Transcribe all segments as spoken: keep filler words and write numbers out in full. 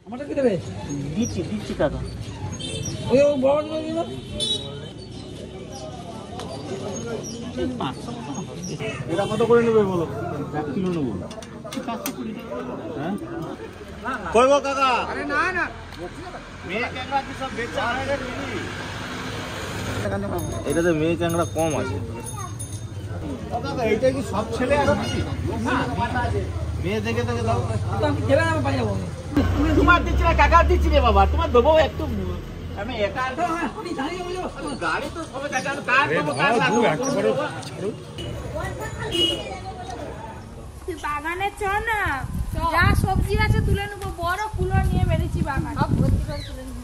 আমাদের কি দেবে? দিচ্ছি দিচ্ছি কাকা। ওই বড় বড় দিন এটা কত করে নেবে বলো? এক কিলো নেবো। হ্যাঁ কই গো কাকা? আরে না না মেয়ে ক্যাংড়া কি সব বেচা হয় রে দিদি? এটাতে মেয়ে ক্যাংড়া কম আছে। ও কাকা এইটা কি সব ছেলে আছে নাকি? না মাথা আছে। মেয়ে দেখে দেখে দাও। তো আমি খেলা না পাই যাবো। তুমি তোমার দিচ্ছি না কাকা দিচ্ছি রে বাবা, তোমার দেবো একটু। আমি একা আমি জানি না গাড়ি তো সবে দেখা কার দেবো কার লাগবে একেবারে ছাড়ো। বাগানে চ না, যা সবজি আছে তুলে নেবো, বড় কুলো নিয়ে বেরিয়েছি বাগান সব ভর্তি করে তুলে নেবো।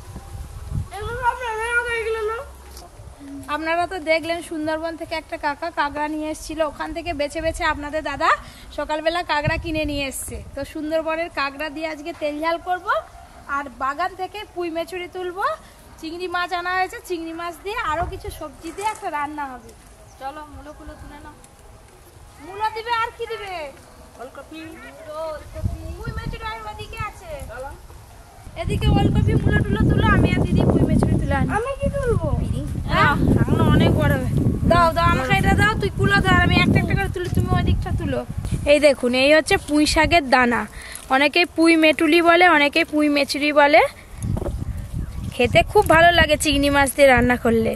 আপনারা তো দেখলেন সুন্দরবন থেকে একটা কাকা কাঁকড়া নিয়ে এসেছিল, ওখান থেকে বেছে বেছে আপনাদের দাদা সকালবেলা কাঁকড়া কিনে নিয়ে এসছে। তো সুন্দরবনের কাঁকড়া দিয়ে আজকে তেল ঝাল করব, আর বাগান থেকে পুঁই মেচুরি তুলবো, চিংড়ি মাছ আনা হয়েছে, চিংড়ি মাছ দিয়ে আরো কিছু সবজি দিয়ে একটা রান্না হবে। চলো মূলো কুলো তুলে নাও। মূলো দিবে আর কি দিবে? ওলকপি, পুঁই মেচুরি আর ওদিকে আছে, এদিকে ওলকপি মূলো টুলো তুলো, আমি আর দিদি পুঁই মেচুরি তুলে আনি। আমি কি তুলবো? এখন অনেক বড় হবে। দাও দাও আমাকে এটা দাও, তুই কুলো ধর, আমি একটা একটা করে তুলি, তুমি ওই দিকটা তুলো। এই দেখুন, এই হচ্ছে পুঁই শাকের দানা, অনেকে পুঁই মেটুলি বলে, অনেকে পুঁই মেচুরি বলে। খেতে খুব ভালো লাগে চিংড়ি মাছ দিয়ে রান্না করলে।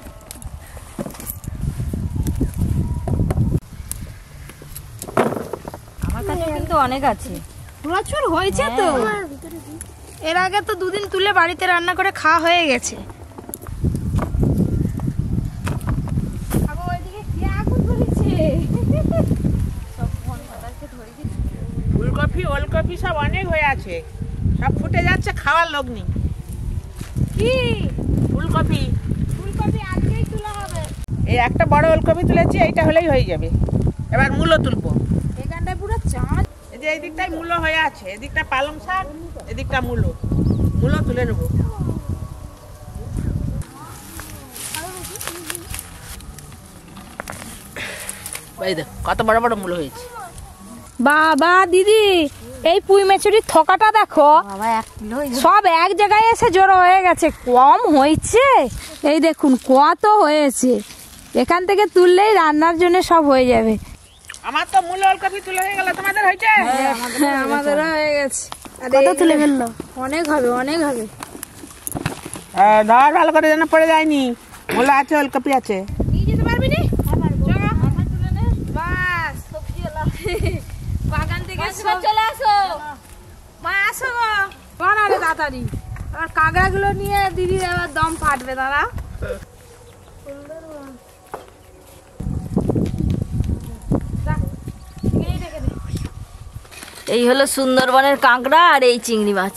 আমার কাছে কিন্তু অনেক আছে, প্রচুর হয়েছে তো। এর আগে তো দুদিন তুলে বাড়িতে রান্না করে খাওয়া হয়ে গেছে। ফুলকপি ওলকপি সব অনেক হয়ে আছে, সব ফুটে যাচ্ছে, খাওয়ার লোক নেই। কি ফুলকপি ফুলকপি আজকেই তোলা হবে। এই একটা বড় ওলকপি তুলেছি, এইটা হলেই হয়ে যাবে। এবার মূলো তুলবো। এখানটায় পুরো চাঁদ। এই যে এই দিকটাই মূলো হয়ে আছে, এদিকটা পালং শাক, এদিকটা মূলো। মূলো তুলে নেবো। এই দেখ কত বড় বড় মূলো হয়েছে। বাবা দিদি, এই পুঁই মেচুরির থকাটা দেখো, বাবা এক কিলো সব এক জায়গায় এসে জড়ো হয়ে গেছে। কম হয়েছে, এই দেখুন কত হয়েছে। এখান থেকে তুললেই রান্নার জন্য সব হয়ে যাবে। আমার তো মূলো ওলকপি তুলে হয়ে গেল, তোমাদের হয়েছে? হ্যাঁ আমাদেরও হয়ে গেছে। কত তুলে ফেললো? অনেক হবে, অনেক হবে। ধর ভালো করে যেন পড়ে যায়নি। মূলো আছে, ওলকপি আছে। নিয়ে যেতে পারবি নি? বাস সবজি বাগান থেকে চলে আসো, মা আসো গো। বানারে তাড়াতাড়ি, আর কাঁকড়া গুলো নিয়ে দিদি এবার দম ফাটবে। দাঁড়া, এই হলো সুন্দরবনের কাঁকড়া আর এই চিংড়ি মাছ।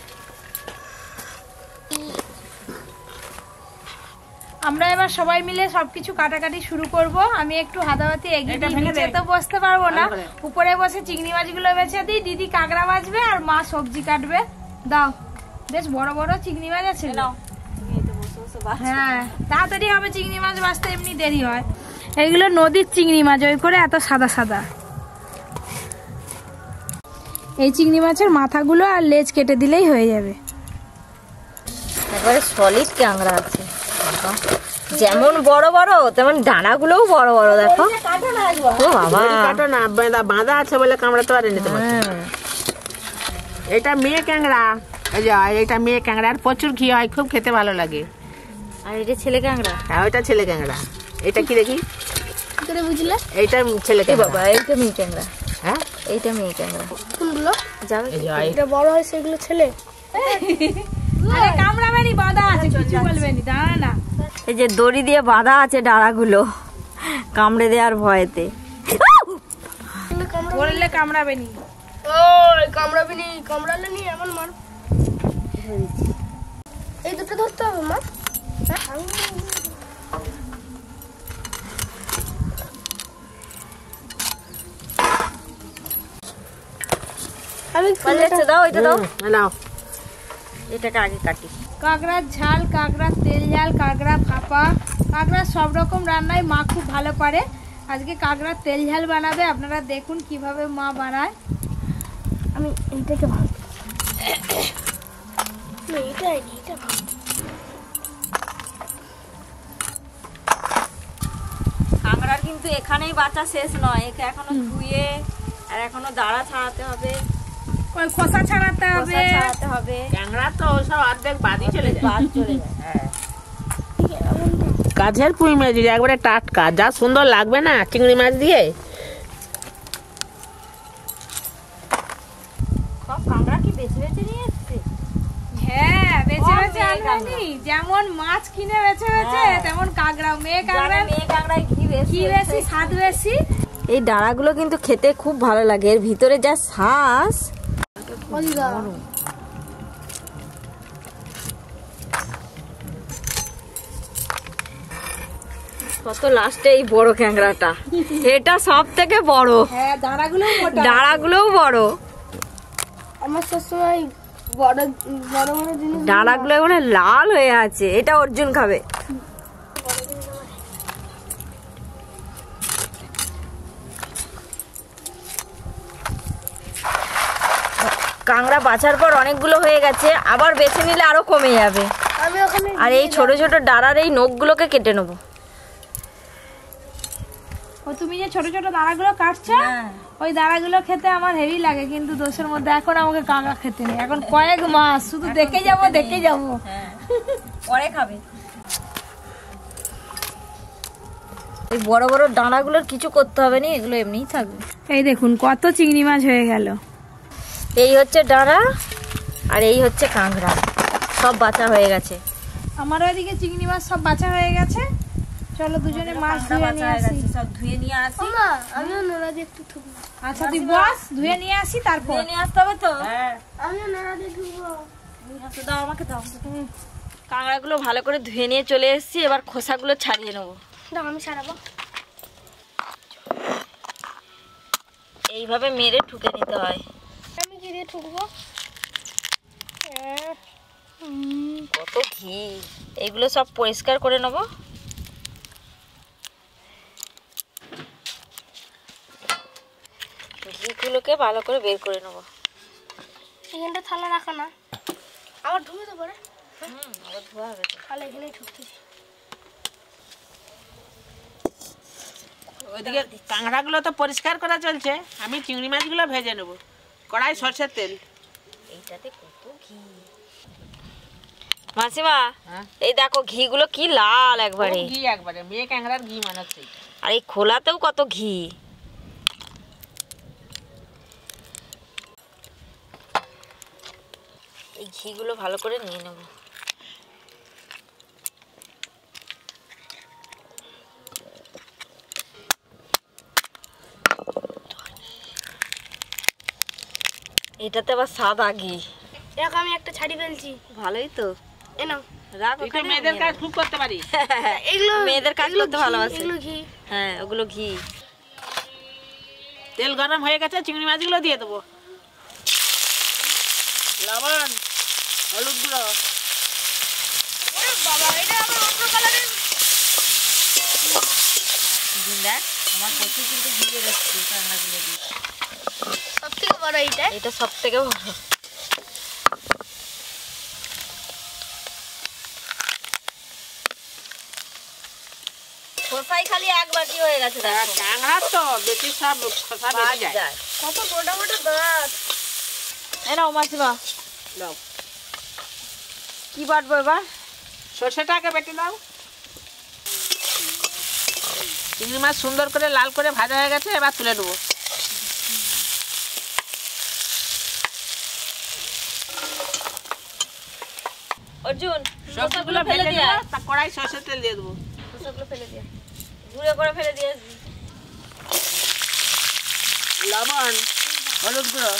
আমরা এবার সবাই মিলে সবকিছু কাটাকাটি শুরু করব। আমি একটু হাতাহাতি এগিয়ে দিই, নিচে তো বসতে পারবো না, উপরে বসে চিংড়ি মাছগুলো বেছে দিই, দিদি কাঁকড়া বাছবে আর মা সবজি কাটবে। দাও, বেশ বড় বড় চিংড়ি মাছ আছে। হ্যাঁ তাড়াতাড়ি হবে, চিংড়ি মাছ বাছতে এমনি দেরি হয়। এইগুলো নদীর চিংড়ি মাছ, ওই করে এত সাদা সাদা। এই চিংড়ি মাছের মাথাগুলো আর লেজ কেটে দিলেই হয়ে যাবে। একবারে সলিড ক্যাংড়া আছে, যেমন বড় বড় তেমন ডানাগুলোও বড় বড়। দেখো ও বাবা, কাটো না, বাঁধা আছে বলে কামড়াতে পারে নিতে পারছে। এটা মেয়ে ক্যাংড়া, এই যে এটা মেয়ে ক্যাংড়া, আর প্রচুর ঘি হয়, খুব খেতে ভালো লাগে। আর এটা ছেলে ক্যাংড়া। হ্যাঁ ওইটা ছেলে ক্যাংড়া। এটা কি দেখি বুঝলে? এইটা ছেলে ক্যাংড়া। বাবা এইটা মেয়ে ক্যাংড়া। হ্যাঁ এইটা মেয়ে ক্যাংড়া। কোনগুলো যাবে? এটা বড় হয় সেগুলো ছেলে। আরে কামড়াবেনি, বাঁধা আছে, কিছু বলবেনি, দাঁড়া না। এই যে দড়ি দিয়ে বাঁধা আছে ডানাগুলো, কামড়ে দেওয়ার ভয়েতে। বললে কামড়াবেনি। ওই কামড়াবিনি, কামড়ালে নি এমন মার। এই দুটো ধরতে হবে মা। আমি যাচ্ছে, দাও এটা দাও। নাও এটাকে আগে কাটি। কাঁকড়ার ঝাল, কাঁকড়ার তেল ঝাল, কাঁকড়া ভাপা, কাঁকড়ার সব রকম রান্নাই মা খুব ভালো পারে। আজকে কাঁকড়ার তেল ঝাল বানাবে, আপনারা দেখুন কিভাবে মা বানায়। আমি এইটাকে ভালো কাঁকড়ার কিন্তু এখানেই বাঁচা শেষ নয়, একে এখনো ধুয়ে আর এখনো দাঁড়া ছাড়াতে হবে, ওই খোসা ছাড়াতে হবে, খোসা ছাড়াতে হবে। ক্যাংড়া তো ওসব অর্ধেক বাদই চলে যায়। বাদ চলে যায়। হ্যাঁ, কাছের পুঁই মাছ একবারে টাটকা, যা সুন্দর লাগবে না চিংড়ি মাছ দিয়ে। সব কাঁকড়া কি বেছে বেছে নিয়ে এসছে? হ্যাঁ বেছে সব বেছে মেয়ে আনবেনি, যেমন মাছ কিনে বেছে বেছে হ্যাঁ। তেমন কাঁকড়া, মেয়ে জানে কাঁকড়া মেয়ে কাঁকড়ায় ঘি বেশি, কি বেশি স্বাদ বেশি। এই ডাঁড়াগুলো কিন্তু খেতে খুব ভালো লাগে, এর ভিতরে যা শ্বাস। কত লাস্টে এই বড় ক্যাংড়াটা, এটা সব থেকে বড়, হ্যাঁ দাঁড়াগুলো মোটা। ডাঁড়াগুলোও বড়, আমার সবসময় বড় বড় বড় জিনিস ডাঁড়াগুলো মানে লাল হয়ে আছে। এটা অর্জুন খাবে। কাঁকড়া বাছার পর অনেকগুলো হয়ে গেছে, আবার বেছে নিলে আরো কমে যাবে। আমি ওখানে আর এই ছোট ছোট ডাঁড়ার এই নখগুলোকে কেটে নেবো। ও তুমি যে ছোট ছোট দাঁড়াগুলো কাটছো, ওই দাঁড়াগুলো খেতে আমার হেভি লাগে, কিন্তু দোষের মধ্যে এখন আমাকে কাঁকড়া খেতে নেই, এখন কয়েক মাস শুধু দেখে যাবো দেখে যাবো। পরে খাবে। এই বড় বড় ডাঁড়াগুলোর কিছু করতে হবে না, এগুলো এমনিই থাকবে। এই দেখুন কত চিংড়ি মাছ হয়ে গেল। এই হচ্ছে ডাঁড়া আর এই হচ্ছে কাঁকড়া, সব বাছা হয়ে গেছে। আমার ওইদিকে চিংড়ি মাছ সব বাছা হয়ে গেছে, চলো দুজনে মাছ ধুয়ে নিয়ে আসি। সব ধুয়ে নিয়ে আসি। মা আমিও নোনা দিয়ে একটু ঠুকবো। আচ্ছা তুই বস, ধুয়ে নিয়ে আসি তারপর। ধুয়ে নিয়ে আসতে হবে তো। আমিও নোনা দিয়ে ঠুকবো। দাও আমাকে দাও। কাঁকড়াগুলো ভালো করে ধুয়ে নিয়ে চলে এসেছি, এবার খোসাগুলো ছাড়িয়ে নেবো। দাও আমি সারাবো। এইভাবে মেরে ঠুকে নিতে হয়। আমি কি দিয়ে ঠুকবো? কত ঘি, এইগুলো সব পরিষ্কার করে নেবো। ঘিগুলোকে ভালো করে বের করে নেবো। এখানটা থালা রাখো না, আবার ঢুকে তো পরে। হুম, আবার ধোয়া হবে তো। তাহলে এখানেই ঠুকতেছি। ওইদিকে কাঁকড়াগুলো তো পরিষ্কার করা চলছে, আমি চিংড়ি মাছগুলো ভেজে নেবো। কড়াই সরষের তেল। এইটাতে কত ঘি। মাসিমা, হ্যাঁ? এই দেখো ঘিগুলো কি লাল একবারে, খুব ঘি একবারে, মেয়ে ক্যাংড়ার ঘি মানাচ্ছে। আর এই খোলাতেও কত ঘি। এই ঘিগুলো ভালো করে নিয়ে নেব। এটাতে আবার সাদা ঘি। দেখো আমি একটা ছাড়ি ফেলছি। ভালোই তো, এ নাও। রাখ তুই তো ওখানে, মেয়েদের আমি কাজ নেবো। খুব করতে পারি। এগুলো মেয়েদের কাজ এগুলো করতে ঘি, ভালোবাসে। এগুলো ঘি। হ্যাঁ, ওগুলো ঘি। তেল গরম হয়ে গেছে, চিংড়ি মাছগুলো দিয়ে দেবো। লবণ, হলুদ গুঁড়ো। বাবা এটা আবার অন্য কালারের। দেখ আমার প্রচুর কিন্তু ঘি বেরোচ্ছে কাঁকড়াগুলো দিয়ে। সব থেকে বড় এইটা। এটা সব থেকে বড়। খোসাই খালি এক বাটি হয়ে গেছে দেখো। ক্যাংড়ার তো বেশি সব খোসা বাদ বেরিয়ে যায়। যায়। কত মোটা মোটা দাঁত। এই নাও মাসিমা, দাও, কি বাটবো এবার? সর্ষেটাকে বেটে দাও। চিংড়ি মাছ সুন্দর করে লাল করে ভাজা হয়ে গেছে, এবার তুলে নেবো। অর্জুন, সবগুলো ফেলে দিয়ে দেবো, আয়। তা কড়াই সর্ষের তেল দিয়ে দেবো। খোসাগুলো ফেলে দিয়ে আয়। গুঁড়ো করে ফেলে দিয়ে আসবি। লবণ, হলুদ গুঁড়ো।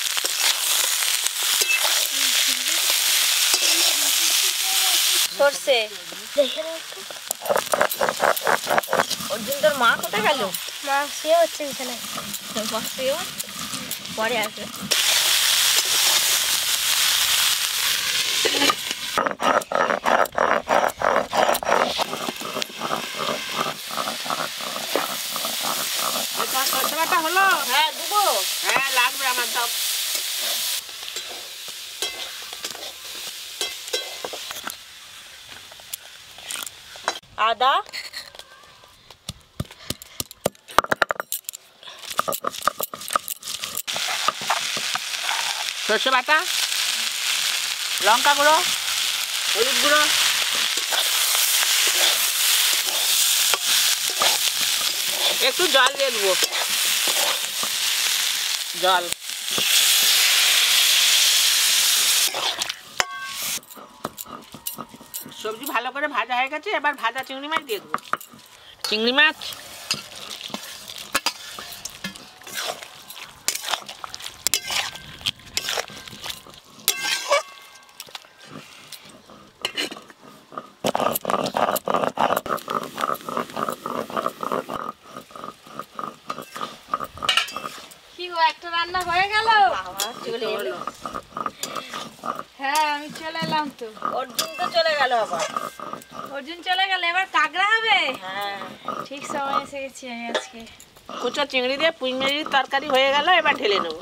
সর্ষে। অর্জুন তোর মা কোথায় গেল? মা সে হচ্ছে এখানে। পরে আসবে। সর্ষে বাটা হলো? হ্যাঁ দেবো। হ্যাঁ লাগবে আমার, দাও। আদা, সর্ষে বাটা, লঙ্কা গুঁড়ো, হলুদ গুঁড়ো, একটু জল দিয়ে দেবো, জল, সবজি ভালো করে ভাজা হয়ে গেছে। এবার ভাজা চিংড়ি মাছ দিয়ে দেবো। চিংড়ি মাছ, কি গো, একটা রান্না হয়ে গেল? চলে এলো। হ্যাঁ আমি চলে এলাম তো। অর্জুন তো চলে গেল আবার। অর্জুন চলে গেল, এবার কাঁকড়া হবে। হ্যাঁ, ঠিক সময় এসে গেছি আমি আজকে। কুচো চিংড়ি দিয়ে পুঁই মিড়ির তরকারি হয়ে গেল। এবার ঢেলে নেবো।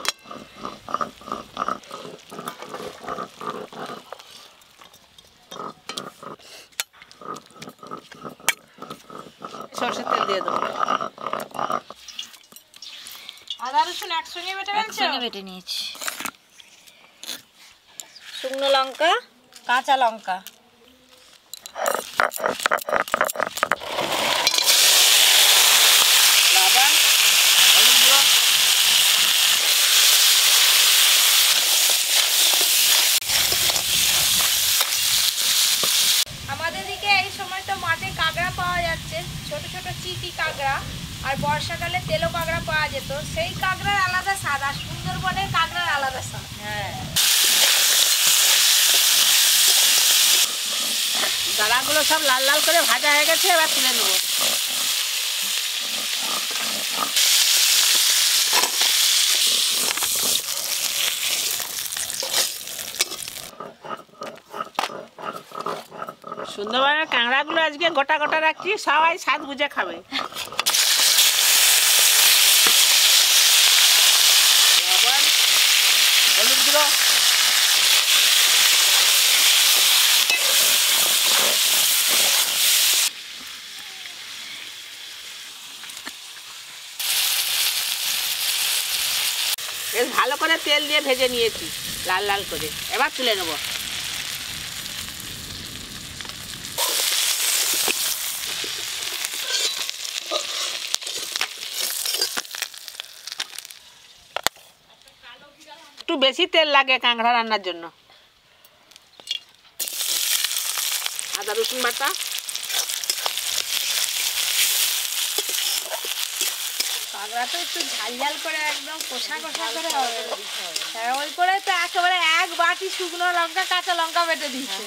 সরষের তেল দিয়ে দেবো। আদা রসুন একসঙ্গে বেটে ফেলছো? একসঙ্গে বেটে নিয়েছি। শুকনো লঙ্কা, কাঁচা লঙ্কা, লবণ, হলুদ গুঁড়ো, আমাদের দিকে এই সময় তো মাঠে কাঁকড়া পাওয়া যাচ্ছে, ছোট ছোট চিকি কাঁকড়া। আর বর্ষাকালে তেলো কাঁকড়া পাওয়া যেত। সেই কাঁকড়ার আলাদা স্বাদ, আর সুন্দরবনের কাঁকড়ার আলাদা স্বাদ। হ্যাঁ, দানাগুলো সব লাল লাল করে ভাজা হয়ে গেছে। এবার তুলে নেবো। সুন্দরবনের কাঁকড়াগুলো আজকে গোটা গোটা রাখছি, সবাই স্বাদ বুঝে খাবে। লবণ, হলুদ গুঁড়ো, বেশ ভালো করে তেল দিয়ে ভেজে নিয়েছি লাল লাল করে। এবার তুলে নেবো। একটু বেশি তেল লাগে কাঁকড়া রান্নার জন্য। আদা রসুন বাটা, কাঁকড়া তো একটু ঝাল ঝাল করে একদম কষা কষা করে হবে। হ্যাঁ, ওই করে তো একেবারে এক বাটি শুকনো লঙ্কা কাঁচা লঙ্কা বেটে দিচ্ছে।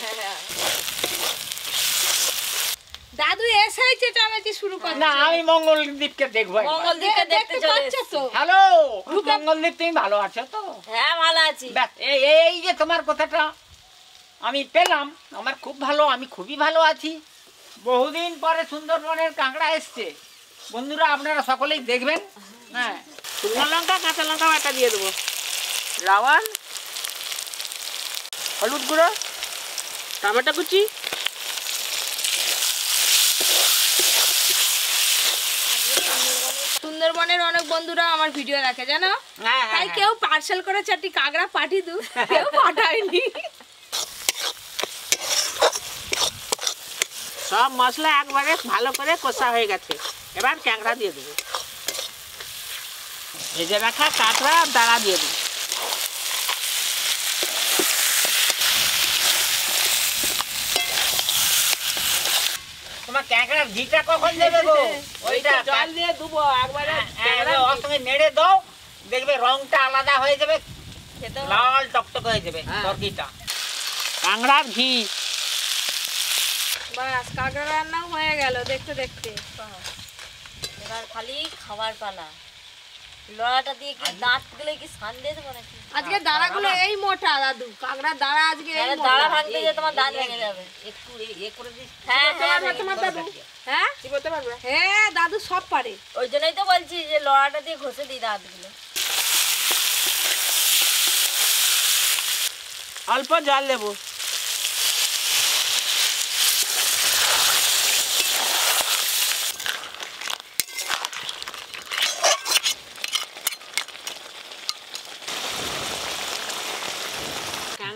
দাদু এসেই চেঁচামেচি শুরু করে। না, আমি মঙ্গলদ্বীপকে দেখবো। মঙ্গলদ্বীপকে দেখতে চলে এসেছি। হ্যালো মঙ্গলদ্বীপ, তুমি ভালো আছো তো? হ্যাঁ, ভালো আছি। ব্যাস, এই এই যে তোমার কথাটা আমি পেলাম, আমার খুব ভালো, আমি খুবই ভালো আছি। বহুদিন পরে সুন্দরবনের কাঁকড়া এসছে। বন্ধুরা, আপনারা সকলেই দেখবেন। হ্যাঁ, শুকনো লঙ্কা কাঁচা লঙ্কা বাটা দিয়ে দেবো, লবণ, হলুদ গুঁড়ো, টমেটো কুচি, সুন্দরবনের অনেক বন্ধুরা আমার ভিডিও দেখে জানো, হ্যাঁ তাই কেউ পার্সেল করে চারটি কাঁকড়া পাঠিয়ে দু, কেউ পাঠায়নি। সব মশলা একবারে ভালো করে কষা হয়ে গেছে। এবার কাঁকড়া দিয়ে দেবো। ভেজে রাখা কাঁকড়া আর দাঁড়া দিয়ে দেবো। তোমার কাঁকড়ার ঘিটা কখন দেবে গো? ওইটা জল দিয়ে দেবো একবারে। ওর সঙ্গে নেড়ে দাও, দেখবে রংটা আলাদা হয়ে যাবে, খেতেও লাল টকটক হয়ে যাবে হ্যাঁ। তরকিটা। কাঁকড়ার ঘি। বাস, কাঁকড়া রান্নাও হয়ে গেল দেখতে দেখতে। এবার খালি খাবার পালা। লড়াটা দিয়ে কি দাঁত গুলো কি সান দিয়ে দেবো নাকি? আজকে দাঁড়াগুলো এই মোটা দাদু, কাঁকড়ার দাঁড়া আজকে এই তাহলে মোটা। দাঁড়া ভাঙতে যে তোমার দাঁত ভেঙে যাবে। একটু এ করে দিস। হ্যাঁ, হ্যাঁ, তোমার তোমার দাদু, হ্যাঁ কি বলতে পারবে? হ্যাঁ দাদু সব পারে। ওই জন্যই তো বলছি যে লড়াটা দিয়ে ঘষে দিই দাঁতগুলো। অল্প জল দেবো।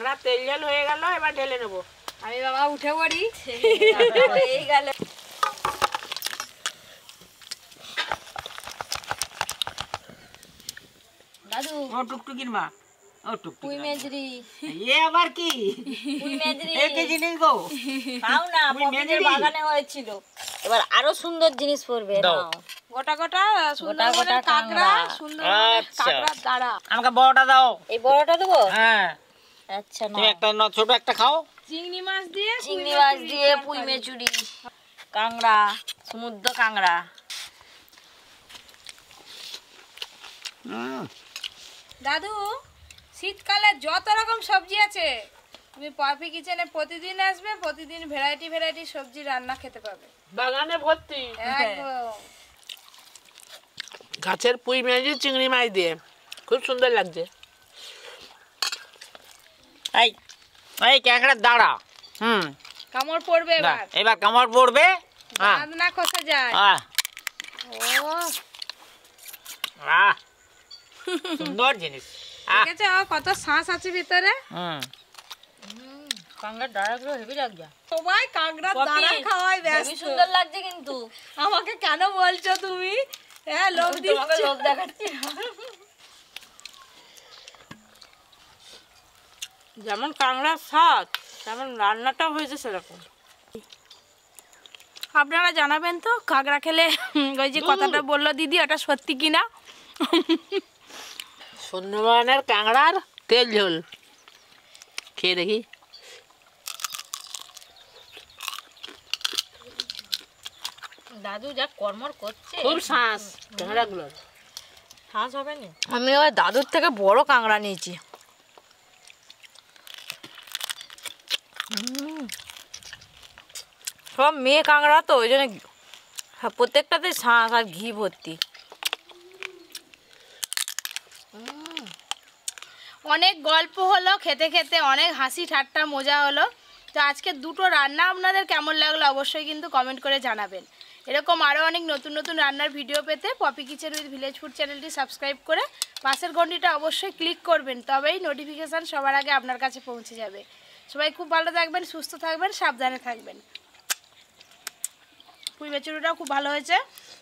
কাঁকড়া তেল ঝাল হয়ে গেল, এবার ঢেলে নেবো। আমি বাবা উঠে পড়ি। এই গেল দাদু ও টুকটুকির মা, ও টুকটুকি পুঁই মেজরি এ আবার কি পুঁই মেজরি এই কি জিনিস গো? খাও না, পুঁই পপিদের মেজরি? বাগানে হয়েছিল। এবার আরো সুন্দর জিনিস পড়বে দাও। নাও। গোটা গোটা সুন্দরবনের গোটা কাঁকড়া, কাঁকড়া। সুন্দরবনের আচ্ছা। কাঁকড়ার দাঁড়া। আমাকে বড়টা দাও। এই বড়টা দেবো? হ্যাঁ, আচ্ছা না, তুমি একটা ন- ছোট একটা খাও। চিংড়ি মাছ দিয়ে চিংড়ি পুঁই মাছ মেচুরি দিয়ে তরকারি। পুঁই মেচুরি, কাঁকড়া, সমুদ্র কাঁকড়া। দাদু, শীতকালে যত রকম সবজি আছে, তুমি পপি কিচেনে প্রতিদিন আসবে, প্রতিদিন ভ্যারাইটি ভ্যারাইটি সবজি রান্না খেতে পাবে। বাগানে ভর্তি একদম। গাছের পুঁই মেজে চিংড়ি মাছ দিয়ে, খুব সুন্দর লাগছে। এই এই ক্যাংড়ার দাঁড়া। হুম, কামড় পড়বে না, এবার, এবার কামড় পড়বে। হ্যাঁ, দাঁত না খসে যায়। আহ, ও আহ, সুন্দর জিনিস। আহ, দেখেছো কত শ্বাস আছে ভিতরে। হুম, কাঁকড়ার দাঁড়াগুলো হেভি লাগছে। সবাই কাঁকড়ার পপি, দাঁড়া খাওয়াই হেভি ব্যস্ত। সুন্দর লাগছে কিন্তু। আমাকে কেন বলছো তুমি? হ্যাঁ, লোভ তোমাকে দিচ্ছ। লোভ দেখাচ্ছি। যেমন কাঁকড়ার স্বাদ, তেমন রান্নাটাও হয়েছে সেরকম। আপনারা জানাবেন তো কাঁকড়া খেলে ওই যে কথাটা বললো দিদি, ওটা সত্যি কিনা। সুন্দরবনের কাঁকড়ার তেল ঝোল খেয়ে দেখি। দাদু যা কর্মর করছে, খুব শ্বাস কাঁকড়াগুলোর। শ্বাস হবে না। আমি এবার দাদুর থেকে বড় কাঁকড়া নিয়েছি। উম, সব মেয়ে কাঁকড়া তো, ওই জন্য প্রত্যেকটাতে শাঁস আর ঘি ভর্তি। অনেক গল্প হলো খেতে খেতে, অনেক হাসি ঠাট্টা মজা হলো। তো আজকে দুটো রান্না আপনাদের কেমন লাগলো অবশ্যই কিন্তু কমেন্ট করে জানাবেন। এরকম আরও অনেক নতুন নতুন রান্নার ভিডিও পেতে Poppy kitchen with village food চ্যানেলটি সাবস্ক্রাইব করে পাশের ঘন্টিটা অবশ্যই ক্লিক করবেন, তবেই নোটিফিকেশান সবার আগে আপনার কাছে পৌঁছে যাবে। সবাই খুব ভালো থাকবেন, সুস্থ থাকবেন, সাবধানে থাকবেন। পুঁই মেচুরিটাও খুব ভালো হয়েছে।